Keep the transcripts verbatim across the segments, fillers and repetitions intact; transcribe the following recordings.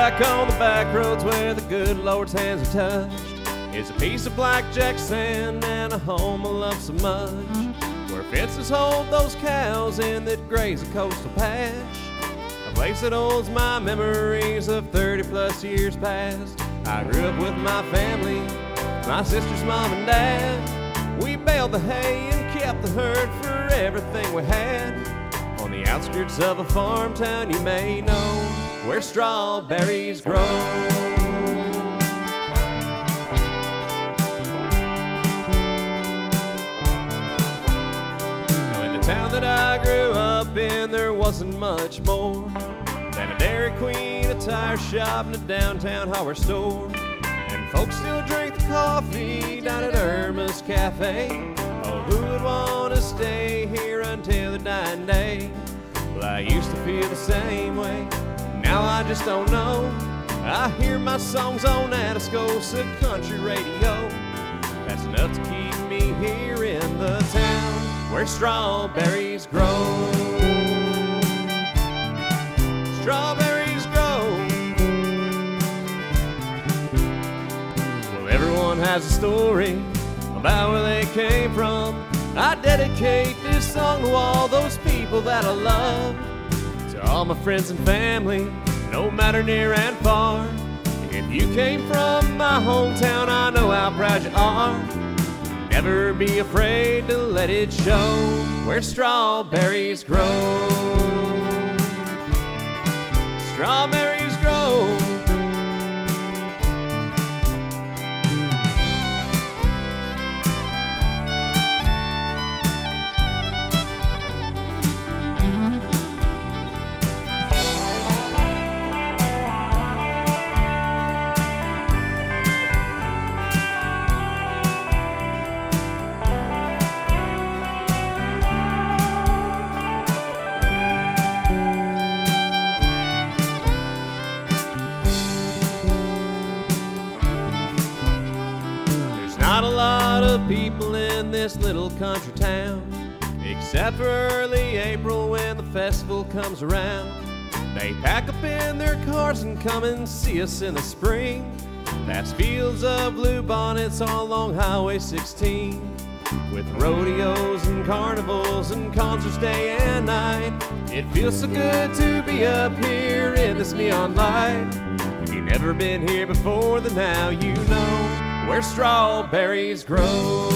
back on the back roads where the good Lord's hands are touched. It's a piece of blackjack sand and a home I love so much, where fences hold those cows in that graze a coastal patch. A place that holds my memories of thirty plus years past. I grew up with my family, my sister's mom and dad. We baled the hay and kept the herd for everything we had. On the outskirts of a farm town you may know, where strawberries grow. Town that I grew up in, there wasn't much more than a Dairy Queen, a tire shop, and a downtown hardware store. And folks still drink the coffee down at Irma's Cafe. Oh, who would want to stay here until the dying day? Well, I used to feel the same way, now I just don't know. I hear my songs on Atascosa country radio. That's enough to keep me here in the town where strawberries grow. Strawberries grow. Well, everyone has a story about where they came from. I dedicate this song to all those people that I love, to all my friends and family, no matter near and far. If you came from my hometown, I know how proud you are. Never be afraid to let it show where strawberries grow. Strawberries grow. Not a lot of people in this little country town, except for early April when the festival comes around. They pack up in their cars and come and see us in the spring. Past fields of blue bonnets all along Highway sixteen, with rodeos and carnivals and concerts day and night. It feels so good to be up here in this neon light. If you've never been here before, then now you know where strawberries grow.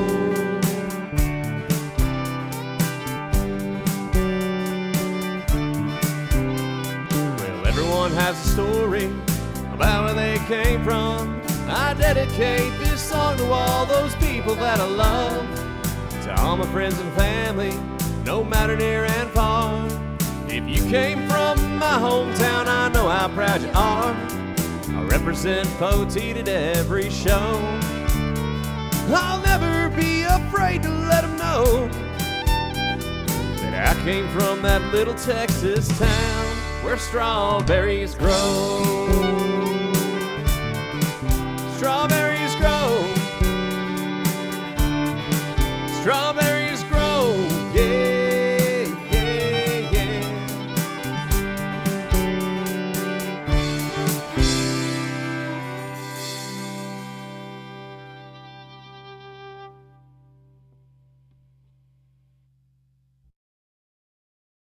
Well, everyone has a story about where they came from. I dedicate this song to all those people that I love, to all my friends and family, no matter near and far. If you came from my hometown, I know how proud you are. I represent Poteet at every show. I'll never be afraid to let them know that I came from that little Texas town where strawberries grow.